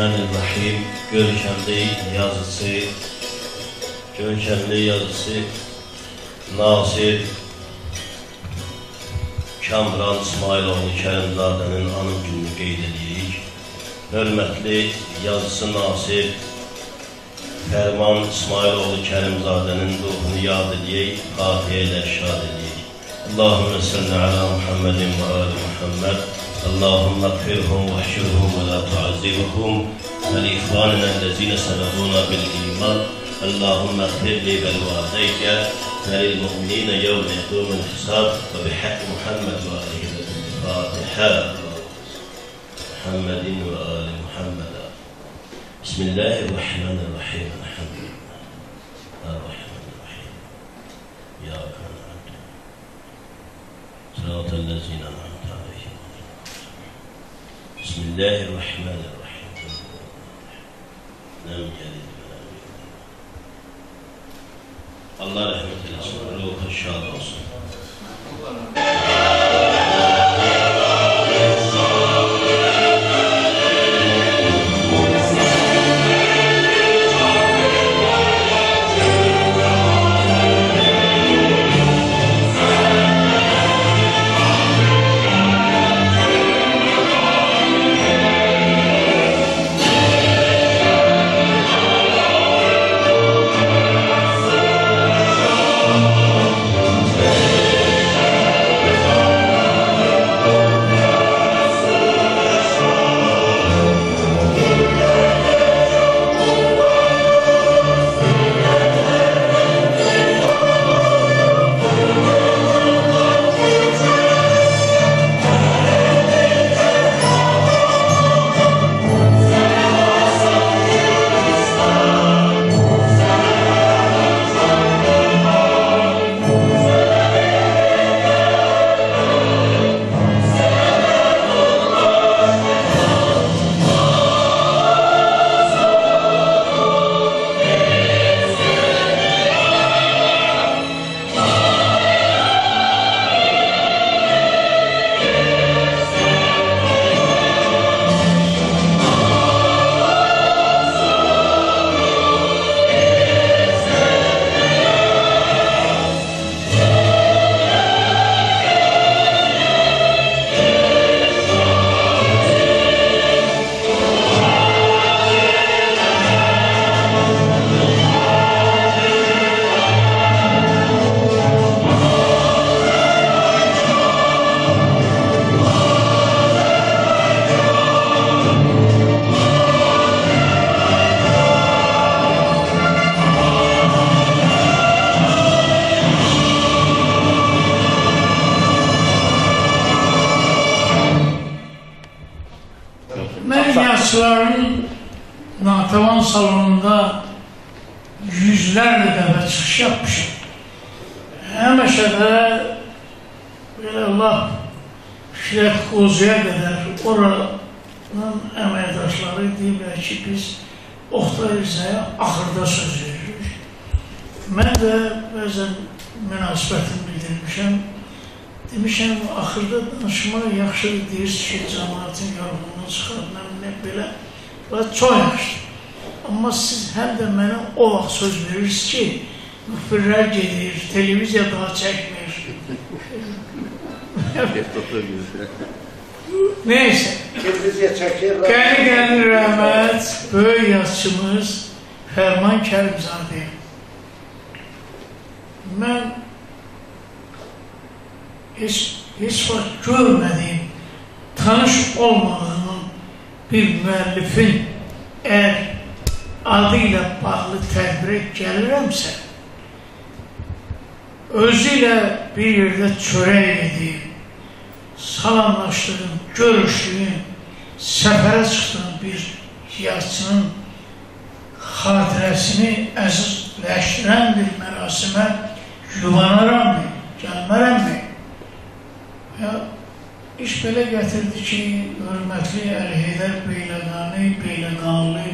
Bismillahirrahmanirrahim. Görkemli yazısı Nasir Kamran İsmailoğlu Kərimzadənin anım gününü qeyd edirik. Hörmətli yazısı Nasir Fərman İsmailoğlu Kərimzadənin ruhunu yad edək, Fatihə ilə şad edək. Allahümme salli ala Muhammedin ve ali Muhammed. Allahümme gfirhum ve şirhum ve la tuazzibuhum ve li-ihvanina allazine sebebuna bil-iman. Allahümme gfirli vel-valideyke ve lil-mu'minine yevme yekûmul hisab ve bihakki Muhammed ve alihi ve Fatiha. Muhammedin ve ali Muhammed. Bismillahirrahmanirrahim. Elhamdülillah. Ar-Rahmanir-Rahim. Ya Rabbi. Sıratellezine an'amte aleyhim. Bismillahirrahmanirrahim. Lem yelid ve lem yulad. Allah rahmet eylesin. Ruhu şad olsun. Natavan salonunda yüzlerle dəfə çıxış yapmışım. Həmişə də belə laf Şirət Qozuya qədər oranın əməkdaşları deyirlər ki, biz Oxtay Rizaya axırda söz veririk. Mən də bəzən münasibətini bildirmişəm. Demişəm, axırda danışmaq yaxşıdır, deyirsiniz ki, cəmaatın yorğunluğunu çıxartmaq belə. Çox yaxşı. Amma siz həm də mənə o vaxt söz verirsiniz ki, müxbirlər gedir, televiziya daha çəkmir. Neyse. Qəli rəhmət, böyük yazıçımız Fərman Kərimzadəyə. Mən heç vaxt görmədiyim, tanış olmadığım bir müəllifin əgər adı ilə bağlı tədbirə gəlirəmsə, özü ilə bir yerdə çörək edeyim, salamlaşdığım, görüşdüyüm, səfərə çıxdığım bir yazıçının xatirəsini əzizləşdirən bir mərasimə yuvanaram, gəlmərəm mi? İş belə gətirdi ki, hörmətli Əli Heydər Beyləqanlı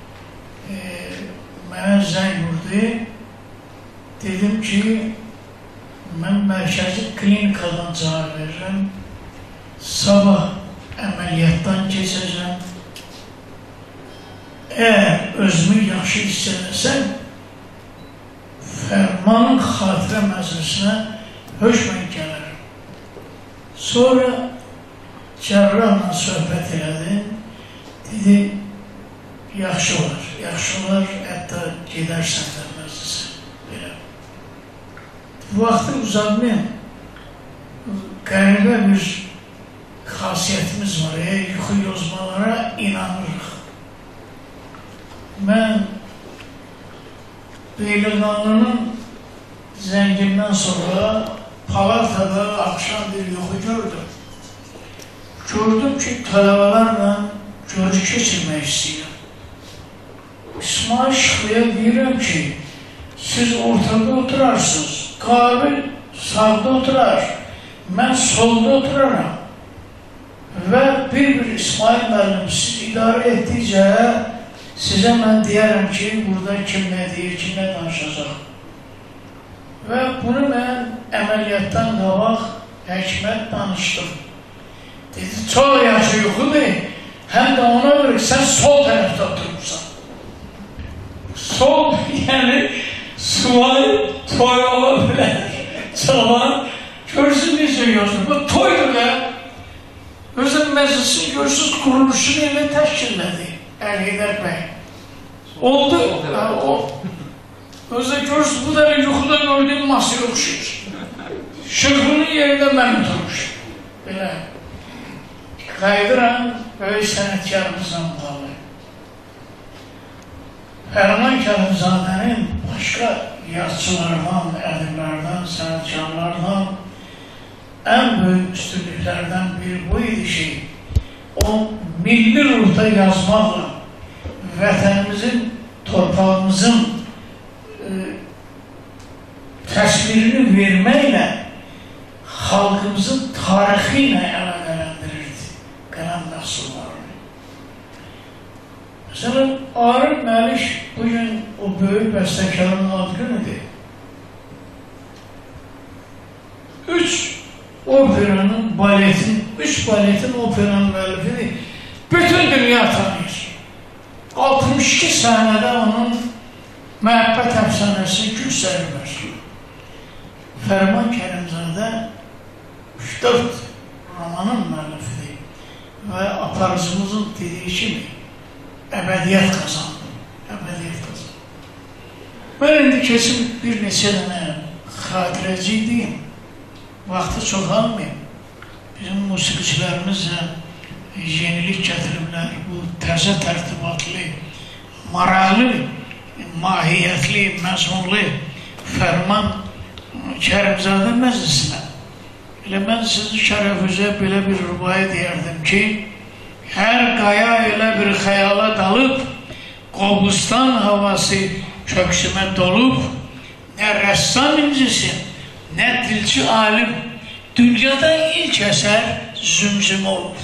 mənə zəng vurdu. Dedim ki, mən mərkəzi klinikadan cavab verirəm. Sabah əməliyyatdan keçəcəm. eğer özümü yaxşı hiss edəsəm, Fərmanın xatirə məclisinə hökmən gələrəm. Sonra cərrahla söhbət elədim. Dedi, yaxşı olar, hətta gedərsən də məclisə. Vaxtı uzatmayan, qəribə bir xasiyyətimiz var, yuxu yozmalara inanırıq. Mən Beyliqanlının zəngindən sonra palatada akşam bir yuxu gördüm. Gördüm ki, tələbələrlə görüş keçirmək istəyirəm. İsmail Şıxlıya deyirəm ki, siz ortada oturarsınız, Qabil sağda oturar, mən solda oturaram. Və bir İsmail müəllim siz idarə etdikcə sizə mən deyərəm ki, burada kim nə deyir, kim nə danışacaq. Və bunu mən əməliyyatdan qabaq həkimət danışdım. Dedi, çox yaxşı yuxudur, həm də ona görə sən sol tərəfdə oturmuşsan. Sol, yəni sual, toy ola bilər, çalan, görsün necə yazır. Bu toydur da, özün məclisin görsüz quruluşunu elə təşkillədi. Heydər bəy. Oldu. Özde görsün, bu da yuxuda gördüğüm masaya oxşuyur. Şıxlının yerində mən oturmuş. Belə. Qaydıram, böyük sənətkarımızdan bağlı. Fərman Kərimzadənin başqa yazıçılardan, ədiblərdən, sənətkarlardan ən böyük üstünlüklərdən biri bu idi ki, o milli ruhda yazmaqla, vətənimizin, torpağımızın təsvirini verməklə xalqımızın tarixi ilə əlaqələndirirdi qələm məhsullarını. Məsələn, Arif Məlik bugün o böyük bəstəkarın ad günüdür. 3 baletin operanın müəllifidir. Bütün dünya tanıyır. 62 səhnədə onun məhəbbət əfsanəsi göstərilir. Fərman Kərimzadə 3-4 romanın müəllifidir və aparıcımızın dediyi kimi əbədiyyət qazandı. Mən indi kesin bir neçə dənə xatirəci deyim. Vaxtı çox almayayım. Bizim musiqiçilərimizlə yenilik gətiriblər. Bu təzə tərtibatlı, maraqlı, mahiyyətli, məzmunlu Fərman Kərimzadə məclisinə. Elə mən sizi şərəfizə belə bir rübaya deyərdim ki, hər qaya elə bir xəyala dalıb, Qobustan havası köksümə dolub, nə rəssam incisi, nə dilçi alim, dünyada ilk əsər zümzümə olur.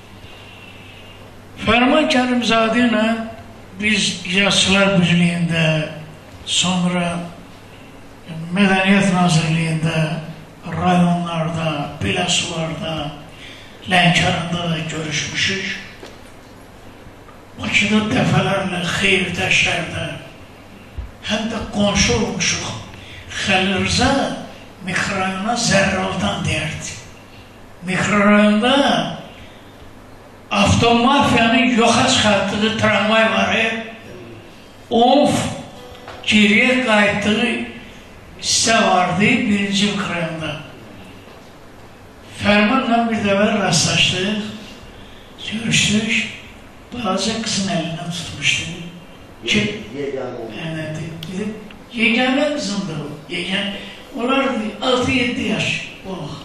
Fərman Kərimzadə ilə biz Yazıçılar Birliyində, sonra Mədəniyyət Nazirliyində, rayonlarda, Biləsularda, Lənkəranda da görüşmüşük. Bakıda dəfələrlə xeyir-dəşlərdə, həm də qonşu olmuşuq. Xəlil Rıza mikrorayona Zərraldan deyərdi. Mikrorayonda avtomafiyanın yoxa çıxartdığı tramvay var. Geriyə qayıtdığı hissə vardı birinci mikrorayonda. Fərmanla bir dəfə rastlaşdıq, görüşdük, balaca qızın əlindən tutmuşdu. Yeganə qızımdır o. Onlar 6-7 yaş olaq.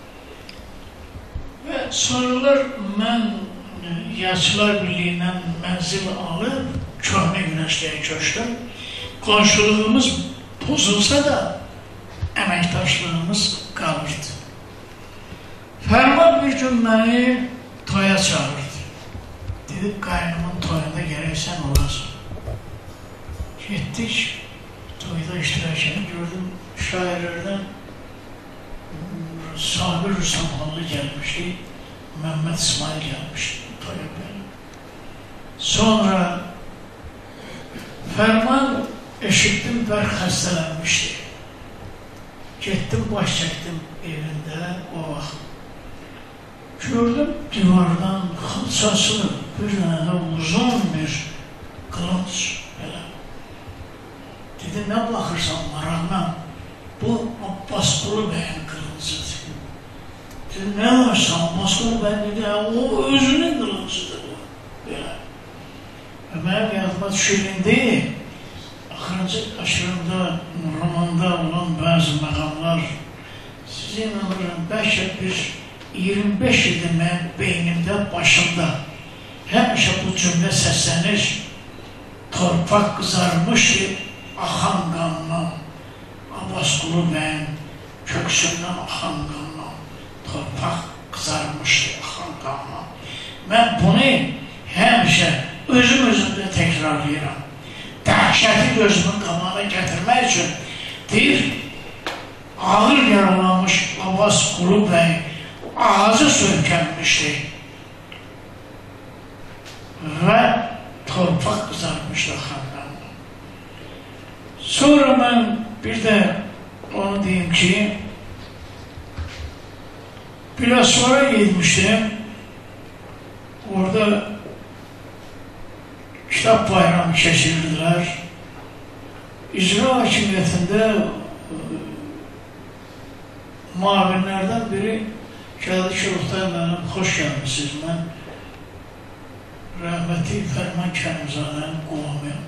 Və sonralar mən Yazıçılar Birliyindən mənzil alıb, Köhnə Günəşliyə köçdüm. Qonşuluğumuz pozulsa da əməkdaşlığımız qalırdı. Fərman bir gün məni toya çağırdı. Dedi, qaynımın toyunda gərək sən olasın. Getdik, toyda iştirakını gördüm. Şairlərdən Sabir Rüstamxanlı gəlmişdi, Məhəmməd İsmail gəlmişdi toya belə. Sonra Fərman eşitdim, bərk xəstələnmişdi. Getdim, baş çəkdim evində o vaxt. Gördüm divardan xalçası bir dənə də uzun bir qılınc belə. Dedim, nə baxırsan maraqla? Bu Abbasqulu bəyin qılıncıdır. Dedim, nə varsa Abbasqulu bəyin dedi, o özünün qılıncıdır bu. Belə. Və mənim yadıma düşüründü. Axırıncı aşırımda, romanda olan bəzi məqamlar sizi inanırım, bəlkə bir 25 ildir mənim beynimdə, başımda həmişə bu cümlə səslənir. Torpaq qızarmış ki, axan qanla, Abbasqulu bəyin köksündən axan qanla, torpaq qızarmışdı, axan qanla. Mən bunu həmişə özümdə təkrarlayıram. Dəhşəti gözümün qabağına gətirmək üçün deyir, ağır yaralanmış Abbasqulu bəy ağzı söykənmişdi və torpaq qızarmışdı xanlarla. Sonra mən bir də onu deyim ki, biraz sonra gitmişdim, orada kitap bayramı keçirirdiler. İcra hakimiyyətində muavinlərdən biri gəldi ki, Oktay mənim, xoş gəlmişsiniz. Mən rəhməti Fərman Kərimzadənin qohumuyum.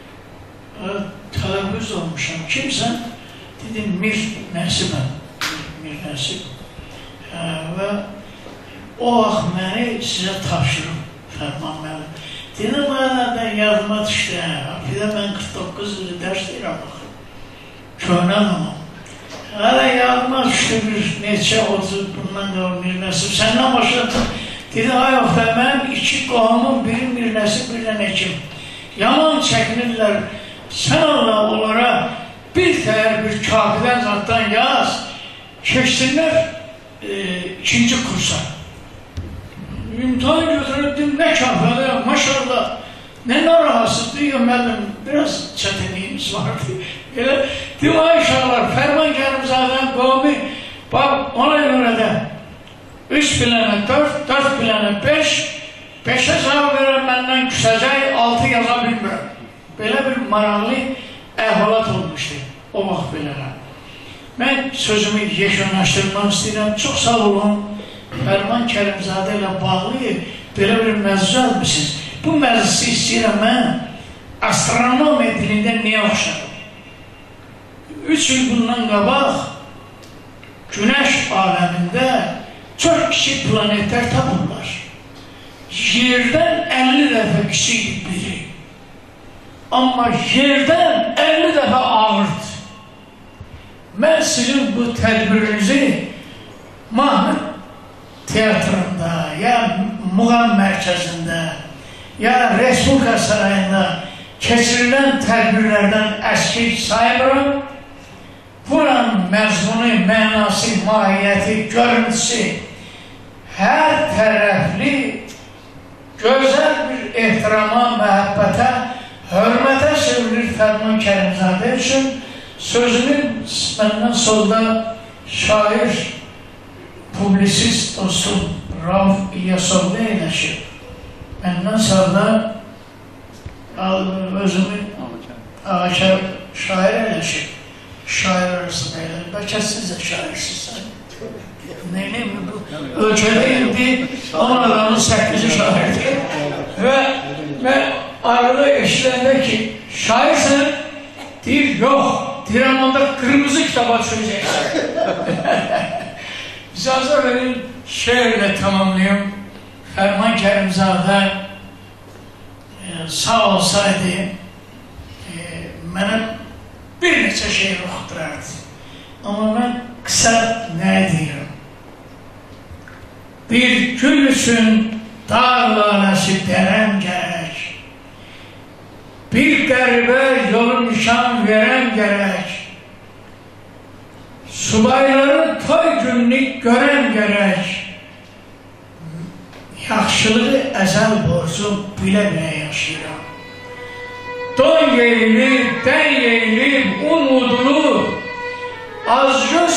Tələbüz olmuşam. Kimsən? Dedim, Mir Nəsibəm. Mir Nəsib. Və o vaxt məni sizə tapşırım, Fərman mənim. Dedim, mənədən yadıma düşdü. Bir də mən 49 ili dərs deyirəm, baxın. Köhnə adamam. Hələ yadıma düşdü bir neçə, 30 bundan da Mir Nəsib. Səndən başladım. Dedim, ay Oktay, mənim 2 qohumum, biri Mir Nəsib, bir dənə kim. Yaman çəkinirlər. Sən Allah onlara bir təhər bir kafidən zatdan yaz, keçsinlər 2-ci kursa. İmtihan götürürdüm, nə kafədə, maşallah, nə narahatsız deyir, mənim biraz çətinliyimiz vardı. Elə, deyim, ay inşallah, Fərman Kərimzadənin qohumi, bax, ona görə də 3 bilənə 4, 4 bilənə 5, 5'ə cavab verən məndən küsəcək, 6 yaza bilmirəm. Belə bir maraqlı əhvalat olmuşdu, o vaxt belələr. Mən sözümü yekunlaşdırmaq istəyirəm, çox sağ olun. Fərman Kərimzadə ilə bağlı belə bir məclis almışsınız. Bu məclisi istəyirəm mən astronomiya dilində niyə oxşadım? 3 il bundan qabaq Günəş aləmində çox kiçik planetlər tapırlar. Yerdən 50 dəfə kiçikdir biri. Amma yerdən 50 dəfə ağırdır. Mən sizin bu tədbirinizi mahnı teatrında, ya muğam mərkəzində, ya Respublika sarayında keçirilən tədbirlərdən əskik saymıram. Buranın məzmunu, mənası, mahiyyəti, görüntüsü hər tərəfli gözəl bir ehtirama, məhəbbətə, hörmətə sevilir Fərman Kərimzadə üçün. Sözünü məndən solda şair, publisist dostum Rauf İlyasovlu eyləşir. Məndən sağda özümü şair eyləşir. Şair arasında eyləşir. Bəlkə siz də şairsiz. Neyləyim bu? Ölkədə indi 10 adamın 8'i şairdir. Və arada eşiləndə ki, şairsən, deyir, yox. Deyirəm, onda qırmızı kitaba düşəcəksən. İcazə verin, şeirlə tamamlayayım. Fərman Kərimzadə sağ olsaydı, mənə bir neçə şeir oxuturardı. Amma mən qısa nə deyirəm? Bir gül üçün dağ laləsi dərəm gərək. Bir qəribə yolu nişan verəm gərək. Subayların toy gününü görəm gərək. Yaxşılığı əzəl borcu bilə-bilə yaşayıram. don yeyilib, dən yeyilib, umudunu az-göz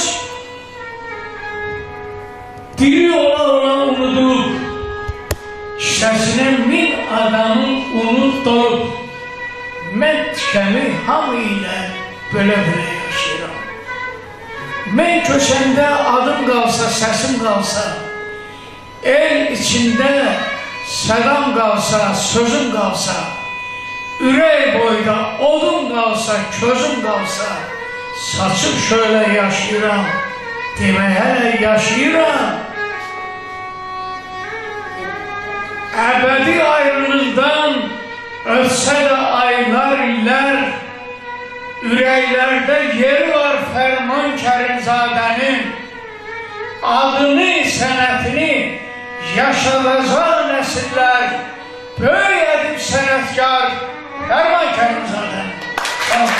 diri ola unudulub, şəsinə min adamın unut dolub. Mən tükəmi hamı ilə böyle yaşayıram. Mən köşəndə adım qalsa, səsim qalsa, el içində sədam qalsa, sözüm qalsa, ürək boyda odum qalsa, közüm qalsa, saçıb şöyle yaşayıram, demək hələ yaşayıram. Əbədi ayrılıqdan ötsə də aylar, illər, ürəklərdə yeri var Fərman Kərimzadənin, adını, sənətini yaşadacaq nəsillər, böyük edib sənətkar Fərman Kərimzadənin. Sağ olun.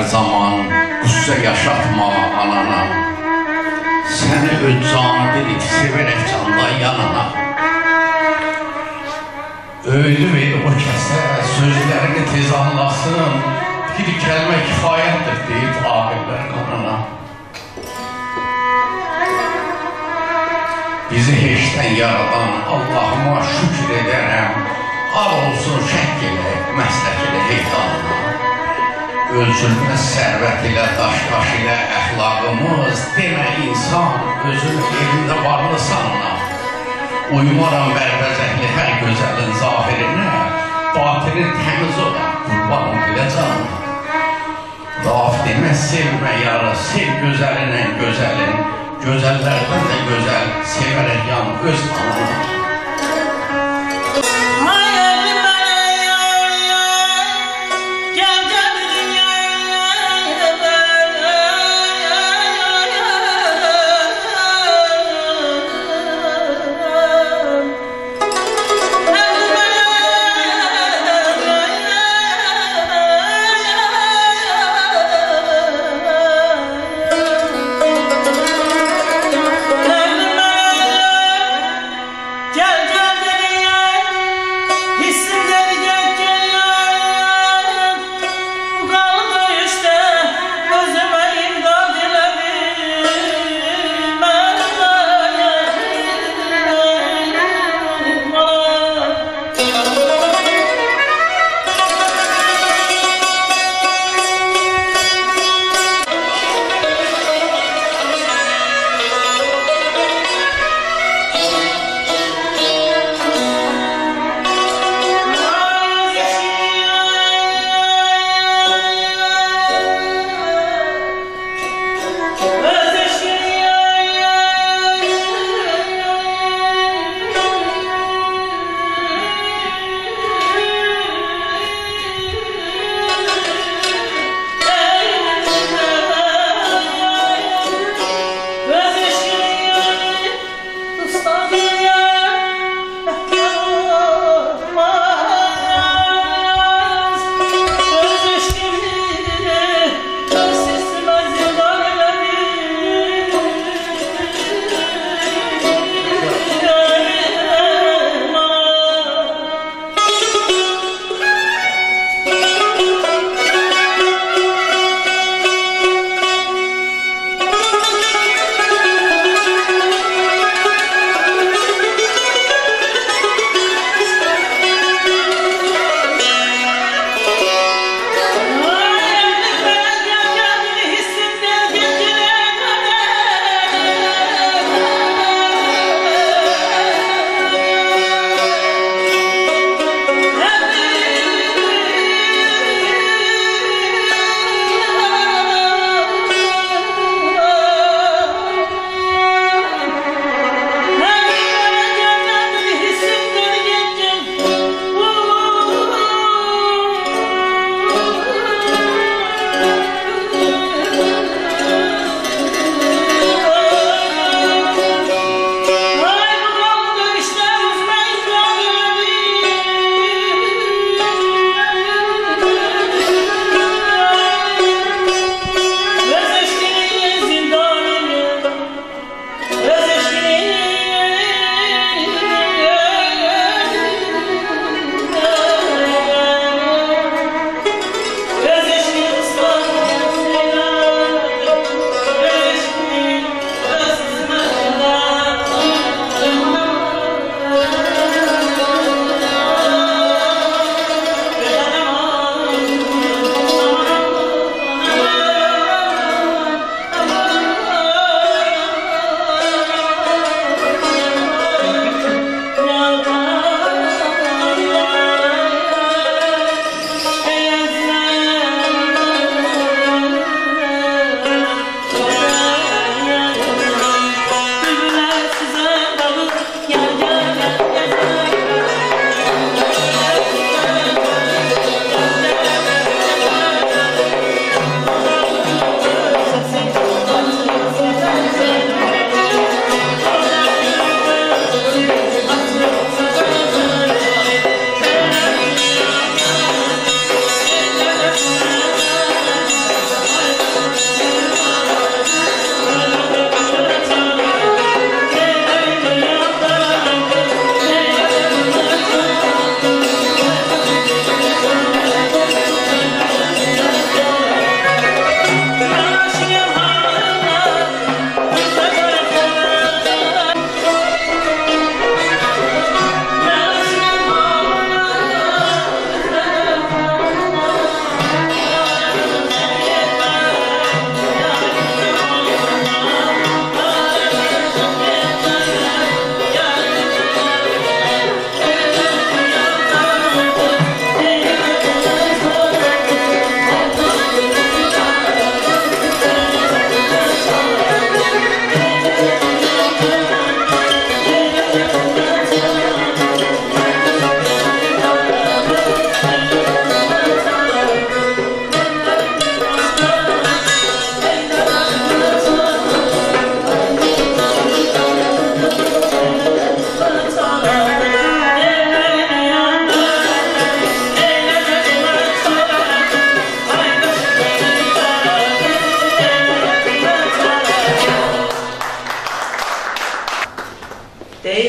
zaman qüssə yaşatma anana. Səni öz canı bilib severək canla yanana. Öyle ver o kəsə sözlərini tez anlasın, bir kəlmə kifayətdir deyib ahirlər qanana. Bizi heçdən yaradan Allahıma şükür edərəm, al olsun şək ilə, məslək ilə heydanına. Ölçülməz sərvət ilə, daş ilə əxlaqımız, demə insan özünü elində varlı sanına. Uymaram bərbəzəkli hər gözəlin zahirinə, batini təmiz olan qurbanım bilə canına. Raf demə sevmə yarı, sev gözəlin ən gözəlin, gözəllərdən də gözəl, sevərək yan öz anına.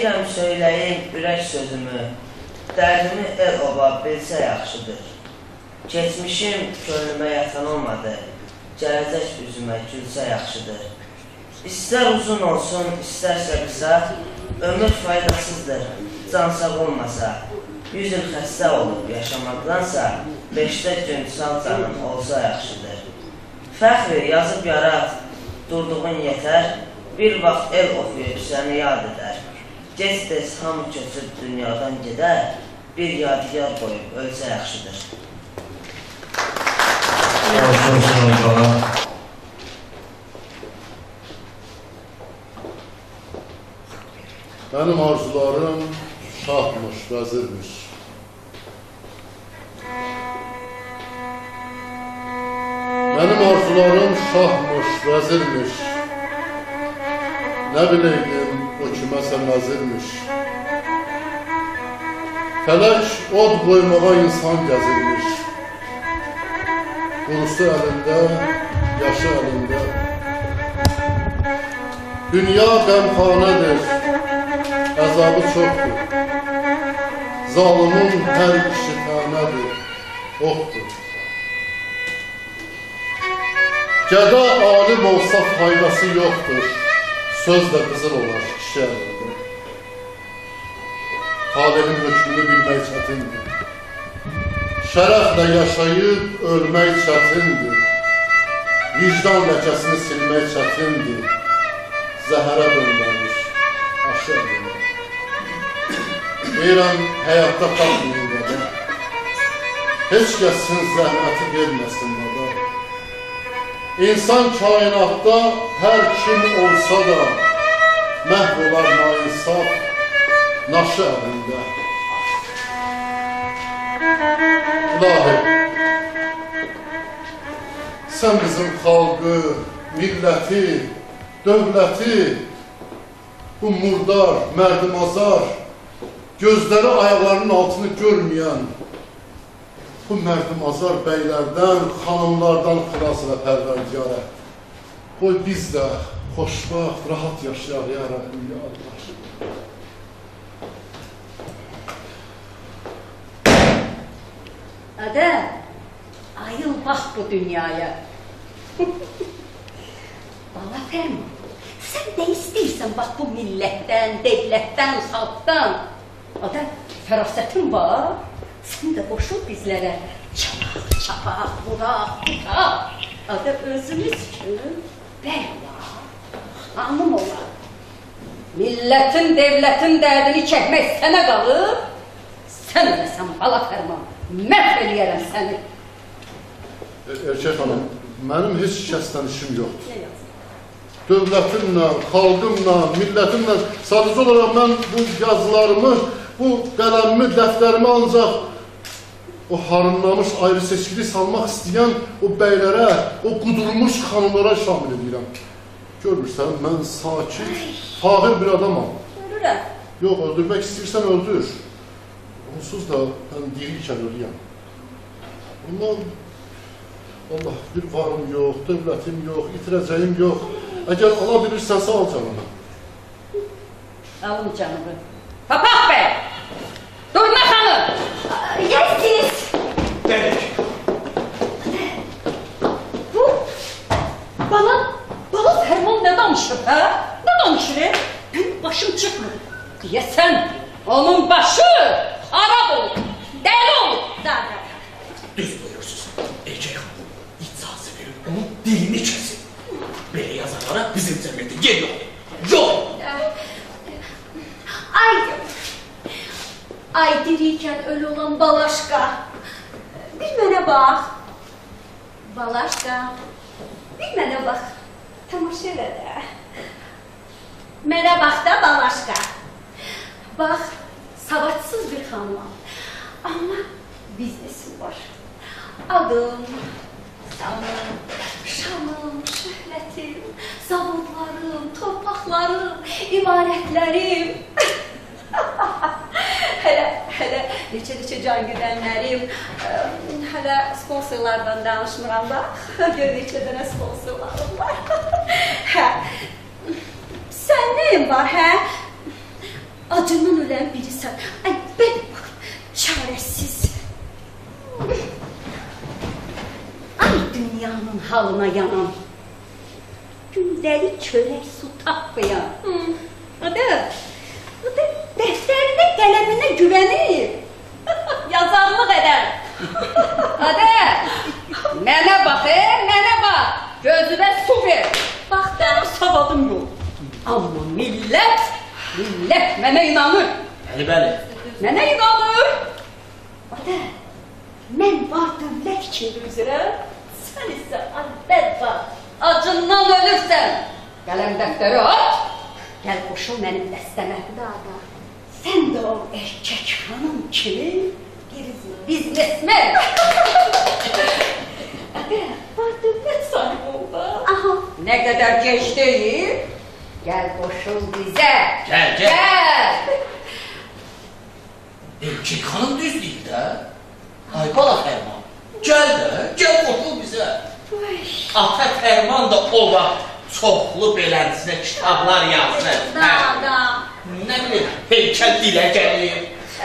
İstəyirəm söyləyim ürək sözümü, dərdimi el oba bilsə yaxşıdır. Keçmişim könlümə yaxın olmadı, gələcək üzümə gülsə yaxşıdır. İstər uzun olsun, istərsə qısa, ömür faydasızdır, can sağ olmasa. 100 il xəstə olub yaşamaqdansa, 5-də gün sağ canım olsa yaxşıdır. Fəxri yazıb yarat, durduğun yetər, bir vaxt el oxuyub səni yad edər. Gec-tez hamı köçüb dünyadan gedər, bir yadigar qoyub ölsə yaxşıdır. Mənim arzularım şahmış, vəzirmiş. Mənim arzularım şahmış, vəzirmiş. Nə biləydim, o kiməsə məzirmiş. Fələk od qoymağa insan gəzirmiş. Qurusu əlində, yaşı əlində. Dünya qəmxanədir, əzabı çoxdur. Zalimin hər işi tənədir, oxdur. Gəda alim olsa faydası yoxdur. Söz də qızıl olar kişi əlində. Talehin hökmünü bilmək çətindir. Şərəflə yaşayıb ölmək çətindir. Vicdan ləkəsini silmək çətindir. Zəhərə dönməmiş aşı əlində. Deyirəm, həyatda tapmayın qədər. Heç kəsin zəhməti verməsin qədər. İnsan kainatda hər kim olsa da məhv olar nainsaf naşı əlində. İlahi, sən bizim xalqı, milləti, dövləti, bu murdar, mərdimazar, gözləri ayaqlarının altını görməyən bu mərdimazar bəylərdən, xanımlardan xilas və pərvərdigara. Qoy biz də xoşbaxt, rahat yaşayaq, ya Rəbbim, ya Allah. Adə, ayıl bax bu dünyaya. Bala Fərman, sən nə istəyirsən bax bu millətdən, devlətdən, xalqdan? Adə, fərasətin var. Sən də boşul bizlərə. Çapaq, çapaq, vuraq, tutaq. Adə, özümüz üçün bəy olar, xanım olar. Millətin, devlətin dərdini çəkmək sənə qalır. Sən eləsən Bala Fərman. Məhv eləyərəm səni. Erkək xanım, mənim heç kəsdən işim yoxdur. Dövlətimlə, xalqımla, millətimlə, sadəcə olaraq mən bu yazılarımı, bu qələmimi, dəftərimi ancaq o harınlamış, ayrı seçkili salmaq istəyən o bəylərə, o qudurmuş xanımlara şamil edirəm. Görmürsən, mən sakit, fahir bir adamam. Görürəm. Yox, öldürmək istəyirsən, öldür. Onsuz da mən diriyikən ölüyəm. Ondan, Allah, bir varım yox, dövlətim yox, itirəcəyim yox. Əgər ala bilirsənsə, al canını. Alın canını. Papaq bəy! Durma xanım! Gəldiniz! Gəlik. Bu, Bala Fərman nə danışır, hə? Nə danışır? Benim başım çıxmır. Deyəsən, onun başı harab olur, dəli olur. Düz buyursunuz. Erkək xanım, icazə verin, onun dilini kəsin. Belə yazarlara bizim cəmiyyətdə yer yox. Yox! Ay diriyken ölü olan Balaşqa, bir mənə bax. Balaşqa, bir mənə bax. Tamaşa elə də. Mənə bax da Balaşqa. Bax, savadsız bir xanımam. Amma biznesim var. Adım, sanım, şanım, şöhlətim, zavodlarım, torpaqlarım, imarətlərim. Hələ neçə can güdənlərim, hələ sponsorlardan danışmıram da, gör neçə dənə sponsorlarım var. Hə, sən neyim var, hə? acından ölen birisən. Ay, ben çarəsiz. Ay, dünyanın halına yanan. Günləri çörək su tapmayan. Adı, dəftərinə, qələminə güvənir. Yazarlıq edər. Adı, mənə bax, mənə bax. Gözümə su ver. Bax, mənim savadım yox. Amma millət mənə inanır. Bəli. Mənə inanır. Adı, mən var dövlət kimi üzrəm. Sən isə əlbət var. Acından ölürsən. Qələm dəftəri at. Gəl qoşul mənim dəstəmə. Sən də o erkək xanım kimi biznesmen. Adı, var dövlət sahibi oldu. Aha. Nə qədər gec deyil. Gəl qoşul bizə. Gəl. Erkek xanım düz deyil də. Ay bala Fərman. Gəl qoşul bizə. Ata Fərman da o vaxt çoxlu beləsinə kitablar yazır. Nə bilir, heykəl dilə gəlir.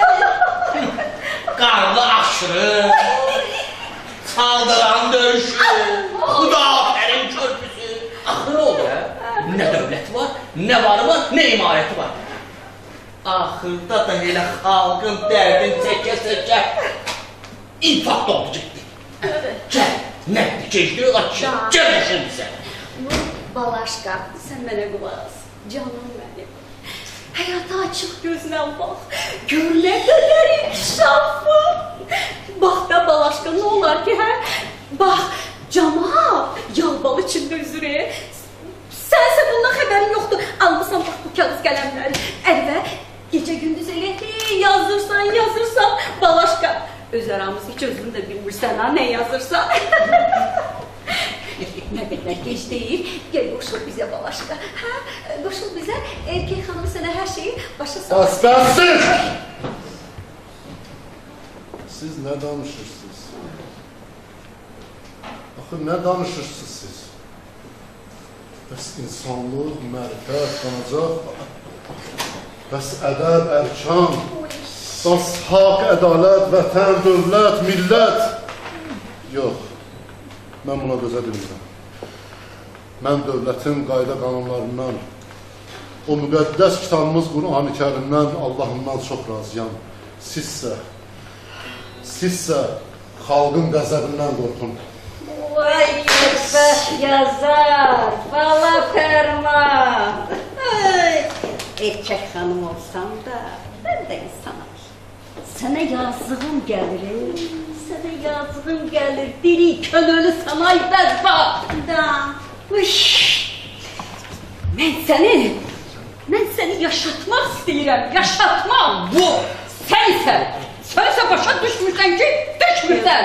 Qarlı aşırı. Çaldıran döyüşü. Xudafərin körpüsü. Axı nə olur, hə? Nə dövləti var, nə varı var, nə imarəti var. Axırda da elə xalqın dərdin çəkə-çəkə infaq oldu getdi. Gəl, nədir, gecdi, gəl qoşul bizə. Balaşqa, sən mənə qulaq as, canım mənim. Həyata açıq gözlə bax, gör nə qədər inkişafı. Bax da Balaşqa, nə olar ki, hə? Bax, camaat yalbalı içində üzürə. Sənsə bundan xəbərin yoxdur. Almışsan bax bu kağız qələmləri. Əlvə, gecə-gündüz elə yazırsan, Balaşqa. Öz aramız heç özünü də bilmirsən, ha, nə yazırsan. Nə qədər gec deyil, gəl qoşul bizə Balaşqa. Hə, qoşul bizə, erkək xanım sənə hər şeyi başa salır. Bəs! Siz nə danışırsınız? Axı, nə danışırsınız siz? Bəs insanlıq, mərifət, qanacaq, bəs ədəb, ərkan, bəs haqq, ədalət, vətən, dövlət, millət. Yox, mən buna dözə bilmirəm. Mən dövlətin qayda qanunlarından, o müqəddəs kitabımız Qur'an-ı Kərimdən, Allahımdan çox razıyam. Sizsə xalqın qəzəbindən qorxun. Vay yürfət yazar, bala Fərman. Erkək xanım olsam da, mən də insanam. Sənə yazığım gəlir, diri könülü sana bədbaxt. Mən səni yaşatmaq istəyirəm, yaşatmaq. Bu! Sənsə başa düşmürsən ki, düşmürsən.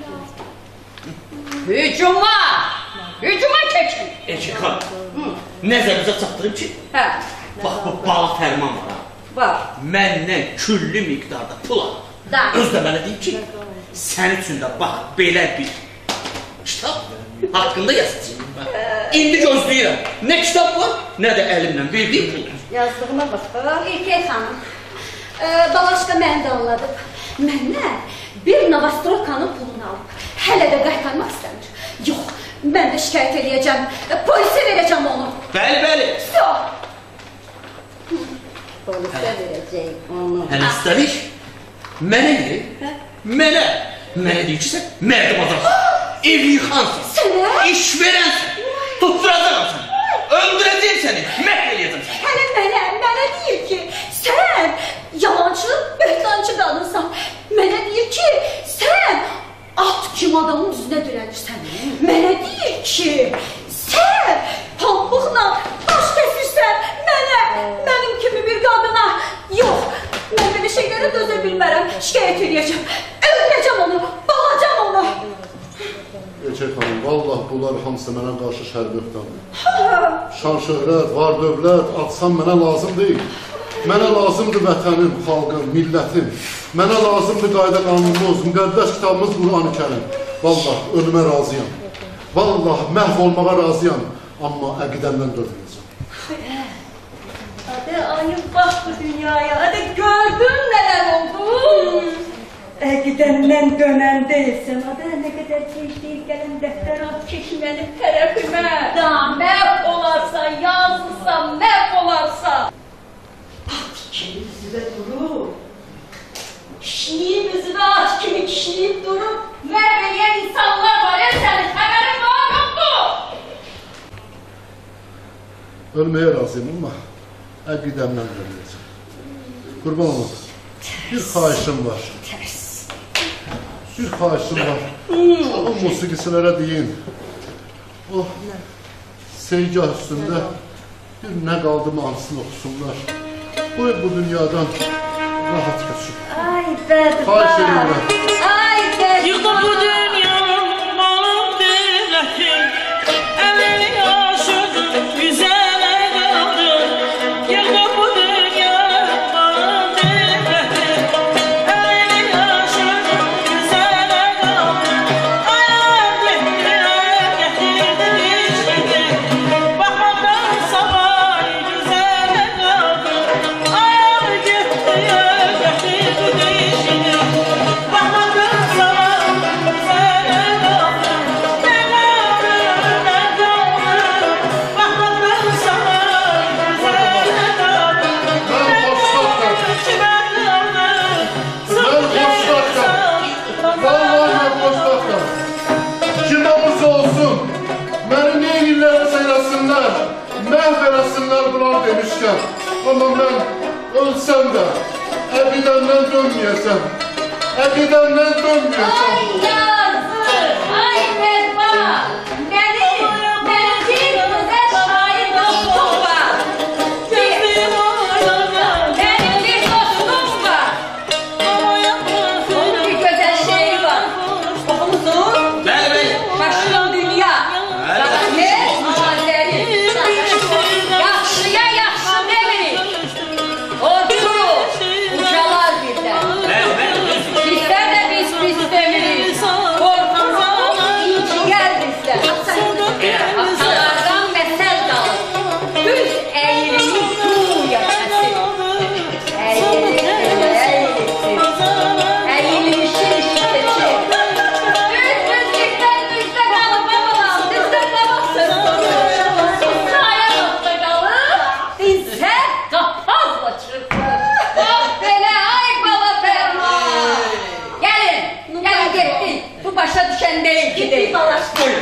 Hücuma keçin. Erkek xanım, nəzərinizə çatdırım ki, bax bu bal Fərman var ha. Var. Məndən küllü miqdarda pul alır. Öz də mənə deyim ki, sən üçün də bax belə bir kitab haqqında yazacağım. İndi gözləyirəm. Nə kitab var, nə də əlimlə verdiyim pul. Yazdığıma bax. Erkək xanım, Balaşqa məni də anladı. Məndən bir Novostrokanın pulunu alıb. Hələ də qaytarmaq istəmir. Yox, mən də şikayət edəcəm. Polisə verəcəm onu. Bəli. Yox. Polisə verəcək onu. Hələ üstəlik, mənə deyir, mənə deyir ki, sən mərdim adamsın, ev yıxansın, iş verənsən, tutturacaqsın, öldürəcəyim səni, məhv eləyəcəm səni. Hələ mənə deyir ki, sən yalancı, böhtancı qadınsan. Mənə deyir ki, sən at kimi adamın düzünə dirənirsən. Mənə deyir ki, sən pambıqla baş kəsirsən mənim kimi bir qadına. Yox, mən belə şeylərə dözə bilmərəm, şikayət edəcəm. Öldürəcəm onu, balacam onu. Erkək xanım, vallah bunlar hamısı mənə qarşı şərbi öhdədir. Şan şöhrət, var dövlət, atsam mənə lazım deyil. Mənə lazımdır vətənim, xalqım, millətim. Mənə lazımdır qayda qanunumuz, müqəddəs kitabımız Qur'an-ı Kərim. Vallah, ölümə razıyam. Vallah, məhv olmağa razıyam. Amma əqidəmdən dövməyəcəm. Ay Ayın bak bu dünyaya. Hadi gördün neler oldu. Gidenden dönen değilsin. Hadi ne kadar geç değil gelin defter at çeşmenin tarafıma. Da mef olarsa, yazılsa, mef olarsa. At ikimizi de durur. Kişiliğimizi de at kimi kişileyip durup mehveleyen insanlar var ya senin haberin var yoktu. Ölmeye razıyım ama əqidəmdən dönməyəcəm. Qurban olun. Bir xahişim var. Bir xahişim var. O musiqicilərə deyin. O seyigah üstündə bir nə qaldı mahnısını oxusunlar. Bu dünyadan rahat kaçın. Ay bedbaht. Xahiş edirəm. Ay bedbaht. Yıktı bu dünyanın malım devletim, elini aşırdı, güzele kaldı. Yıktı bu dünyanın malım devletim, elini aşırdı, güzele kaldı. Ayağım gitti, ayağım getirdi işiti, bakmadan sabah güzele kaldı. Ayağım gitti, ayağım getirdi işiti, bakmadan sabah güzele kaldı. Ben kaldım, bakmadan sabah güzele kaldı. Ben hoşlattım. Vallahi ben hoşlattım. Kim olursa olsun beni ne illerse eylesinler, məhv eləsinlər bunlar demişken. Ama ben ölsem de əqidəmdən dönməyəcəm. Əqidəmdən dönməyəcəm. Ay yazık. Ay bedbaht. Benim bir güzel şair dostum var. Benim bir dostum var. Onun bir güzel şiiri var. Okumuşsun. Bəli, bəli. Başım dünya. Rahmet mazeri. Yaxşıya yaxşı demirik. Oturur. Ucalar birden. Bəli, bəli. Bizler de biz demirik. Korkuruz. İnciler bizden. Atalardan mesel dağılır. Düz eğrinin tuğ yakası. Eğrilsin. Eğrilişin şiddeti. Düzlükten düzde kalıp babalar. Düzde babasın. Sahaya nokta kalıp. Dinse kapazla çırpılır. Oh bele ay baba ferman. Gelin. Gelin gitti. Bu başa düşen değil ki değil.